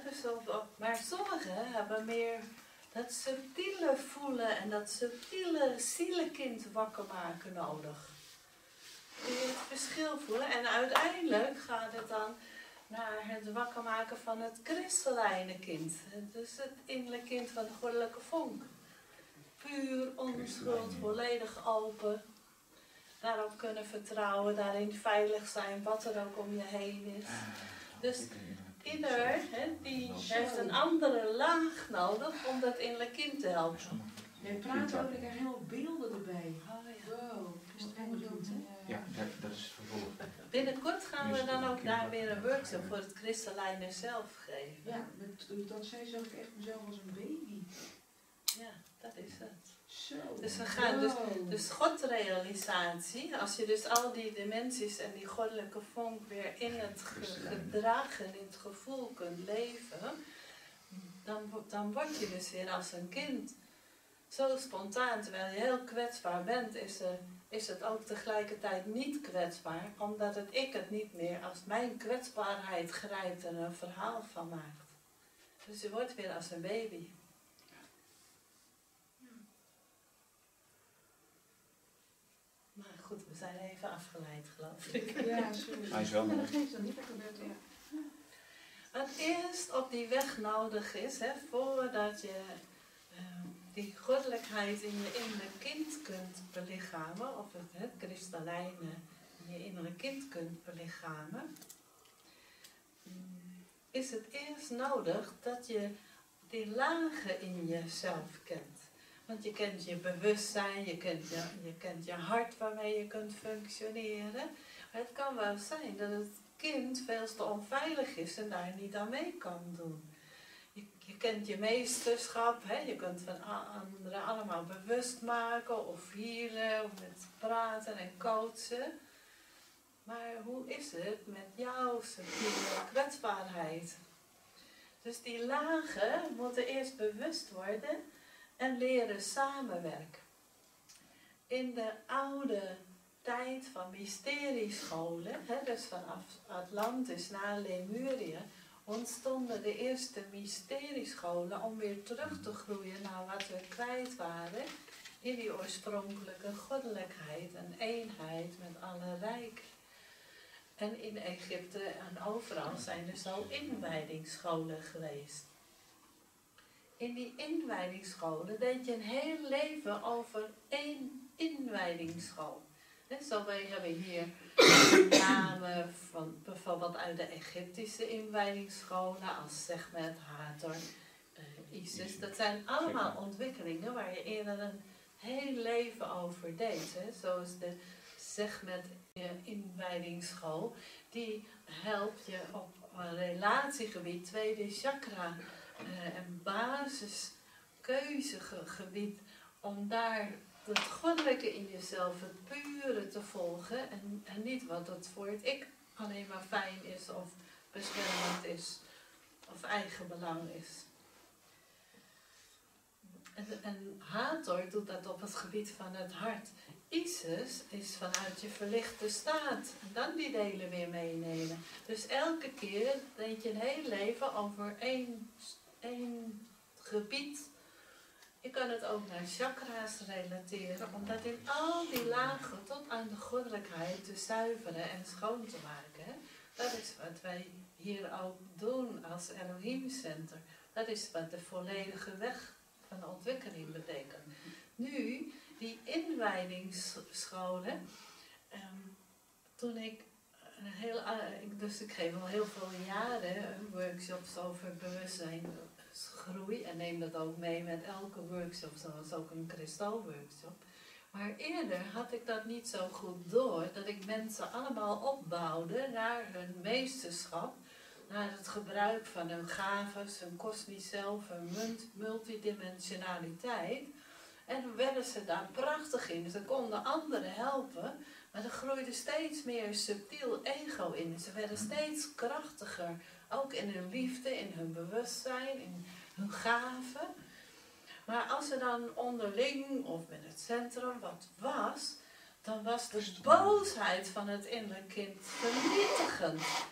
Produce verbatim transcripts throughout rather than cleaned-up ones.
focussen op, op. Maar sommigen hebben meer dat subtiele voelen en dat subtiele zielekind wakker maken nodig. Die het verschil voelen. En uiteindelijk gaat het dan naar het wakker maken van het kristallijne kind. Dus het innerlijke kind van de goddelijke vonk. Puur, onschuld, volledig open. Daarop kunnen vertrouwen, daarin veilig zijn, wat er ook om je heen is. Dus ieder he, die heeft een andere laag nodig om dat innerlijke kind te helpen. Je praat ook, ik heb helemaal beelden erbij. Oh, ja. Wow, is het helemaal goed, hè? Ja, dat, dat is het vervolg. Binnenkort gaan we dan ook daar weer een workshop voor het kristallijne zelf geven. Ja, met, toen je dat zei, zag ik echt mezelf als een baby. Ja, dat is het. Zo. Dus we gaan dus, wow. dus godrealisatie, als je dus al die dimensies en die goddelijke vonk weer in het ge- gedrag en in het gevoel kunt leven, dan, wo- dan word je dus weer als een kind. Zo spontaan, terwijl je heel kwetsbaar bent, is, er, is het ook tegelijkertijd niet kwetsbaar, omdat het ik het niet meer als mijn kwetsbaarheid grijpt en een verhaal van maakt. Dus je wordt weer als een baby. Maar goed, we zijn even afgeleid, geloof ik. Ja, sorry. Hij is wel Ja, mooi. dat geeft dan niet, dat gebeurt ja. Wat eerst op die weg nodig is, hè, voordat je uh, die goddelijkheid in je innerlijk kind kunt belichamen, of het, het kristallijne in je innerlijk kind kunt belichamen, is het eerst nodig dat je die lagen in jezelf kent. Want je kent je bewustzijn, je kent je, je kent je hart waarmee je kunt functioneren. Maar het kan wel zijn dat het kind veel te onveilig is en daar niet aan mee kan doen. Je, je kent je meesterschap, hè? Je kunt van anderen allemaal bewust maken of healen of met praten en coachen. Maar hoe is het met jouw subtiele kwetsbaarheid? Dus die lagen moeten eerst bewust worden en leren samenwerken. In de oude tijd van mysteriescholen, hè, dus vanaf Atlantis naar Lemurië, ontstonden de eerste mysteriescholen om weer terug te groeien naar wat we kwijt waren in die oorspronkelijke goddelijkheid en eenheid met alle rijken. En in Egypte en overal zijn er zo inwijdingsscholen geweest. In die inwijdingsscholen deed je een heel leven over één inwijdingsschool. En zo hebben we hier namen van bijvoorbeeld uit de Egyptische inwijdingsscholen als Sekhmet, Hathor, uh, Isis. Dat zijn allemaal ontwikkelingen waar je eerder een heel leven over deed. Hè. Zoals de Sekhmet inwijdingsschool, die helpt je op een relatiegebied, tweede chakra uh, en basiskeuzegebied, om daar het goddelijke in jezelf, het pure te volgen en, en niet wat het voor het ik alleen maar fijn is of beschermend is of eigenbelang is. En, en Hathor doet dat op het gebied van het hart. Isis is vanuit je verlichte staat. En dan die delen weer meenemen. Dus elke keer deed je een heel leven over één, één gebied. Je kan het ook naar chakra's relateren, omdat in al die lagen tot aan de goddelijkheid te zuiveren en schoon te maken. Hè? Dat is wat wij hier ook doen als Elohim Center. Dat is wat de volledige weg van de ontwikkeling betekent. Nu, die inwijdingsscholen, um, toen ik een heel, uh, dus ik geef al heel veel jaren workshops over bewustzijnsgroei en neem dat ook mee met elke workshop, zoals ook een kristalworkshop. Maar eerder had ik dat niet zo goed door, dat ik mensen allemaal opbouwde naar hun meesterschap, naar het gebruik van hun gaven, hun kosmisch zelf, hun multidimensionaliteit. En dan werden ze daar prachtig in. Ze konden anderen helpen, maar er groeide steeds meer subtiel ego in. Ze werden steeds krachtiger, ook in hun liefde, in hun bewustzijn, in hun gaven. Maar als er dan onderling of met het centrum wat was, dan was de boosheid van het innerlijke kind vernietigend. En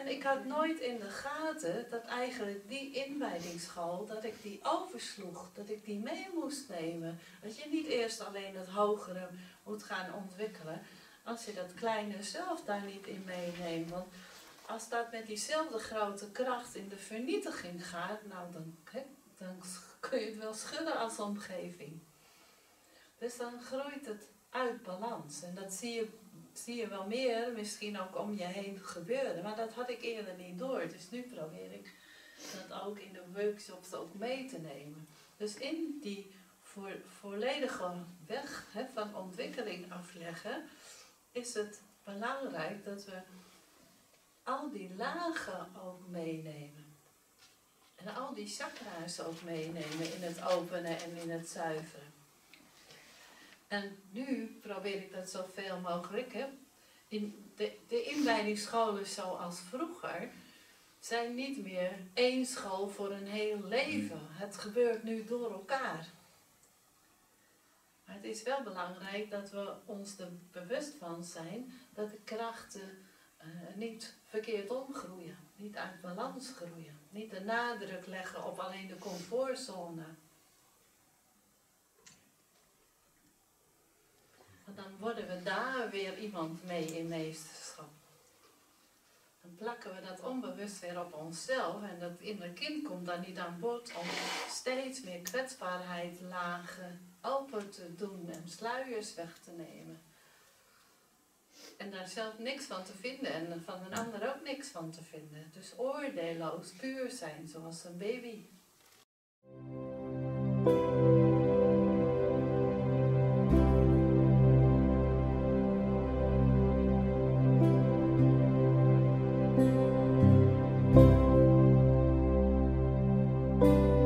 En ik had nooit in de gaten dat eigenlijk die inwijdingsschool, dat ik die oversloeg, dat ik die mee moest nemen. Dat je niet eerst alleen het hogere moet gaan ontwikkelen, als je dat kleine zelf daar niet in meeneemt. Want als dat met diezelfde grote kracht in de vernietiging gaat, nou dan, hè, dan kun je het wel schudden als omgeving. Dus dan groeit het uit balans. En dat zie je, zie je wel meer, misschien ook om je heen gebeuren. Maar dat had ik eerder niet door. Dus nu probeer ik dat ook in de workshops ook mee te nemen. Dus in die voor, volledige weg hè, van ontwikkeling afleggen, is het belangrijk dat we al die lagen ook meenemen. En al die chakra's ook meenemen in het openen en in het zuiveren. En nu probeer ik dat zoveel mogelijk. Hè. In de, de inwijdingsscholen zoals vroeger zijn niet meer één school voor een heel leven. Het gebeurt nu door elkaar. Maar het is wel belangrijk dat we ons er bewust van zijn dat de krachten uh, niet verkeerd omgroeien. Niet uit balans groeien. Niet de nadruk leggen op alleen de comfortzone. Want dan worden we daar weer iemand mee in meesterschap. Dan plakken we dat onbewust weer op onszelf. En dat innerlijke kind komt dan niet aan bod om steeds meer kwetsbaarheid lagen open te doen en sluiers weg te nemen. En daar zelf niks van te vinden en van een ander ook niks van te vinden. Dus oordeelloos, puur zijn, zoals een baby. Thank you.